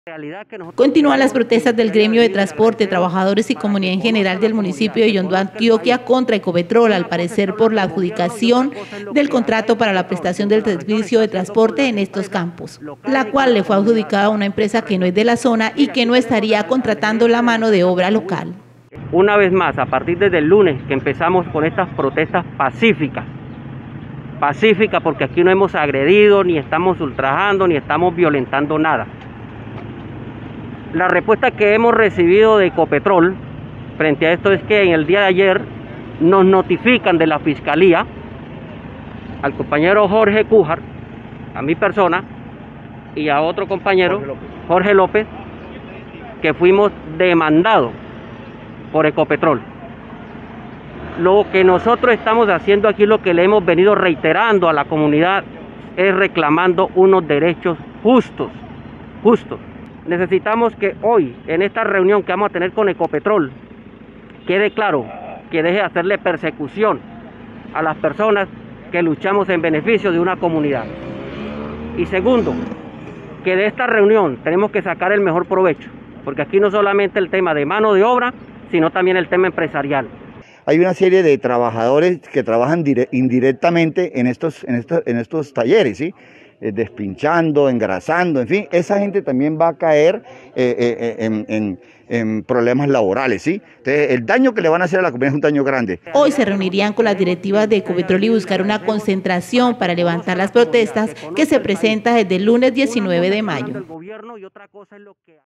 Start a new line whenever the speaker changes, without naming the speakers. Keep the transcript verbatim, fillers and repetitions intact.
Continúan las protestas del gremio de transporte, trabajadores y comunidad en general del municipio de Yondó, Antioquia, contra Ecopetrol, al parecer por la adjudicación del contrato para la prestación del servicio de transporte en estos campos, la cual le fue adjudicada a una empresa que no es de la zona y que no estaría contratando la mano de obra local.
Una vez más, a partir desde el lunes que empezamos con estas protestas pacíficas, pacíficas porque aquí no hemos agredido, ni estamos ultrajando, ni estamos violentando nada. La respuesta que hemos recibido de Ecopetrol frente a esto es que en el día de ayer nos notifican de la Fiscalía, al compañero Jorge Cújar, a mi persona, y a otro compañero, Jorge López, Jorge López que fuimos demandados por Ecopetrol. Lo que nosotros estamos haciendo aquí, lo que le hemos venido reiterando a la comunidad, es reclamando unos derechos justos, justos. Necesitamos que hoy, en esta reunión que vamos a tener con Ecopetrol, quede claro que deje de hacerle persecución a las personas que luchamos en beneficio de una comunidad. Y segundo, que de esta reunión tenemos que sacar el mejor provecho, porque aquí no solamente el tema de mano de obra, sino también el tema empresarial.
Hay una serie de trabajadores que trabajan indirectamente en estos, en estos, en estos talleres, ¿sí? Eh, despinchando, engrasando, en fin, esa gente también va a caer eh, eh, en, en, en problemas laborales, ¿sí? Entonces, el daño que le van a hacer a la comunidad es un daño grande.
Hoy se reunirían con las directivas de Ecopetrol y buscar una concentración para levantar las protestas que se presentan desde el lunes diecinueve de mayo.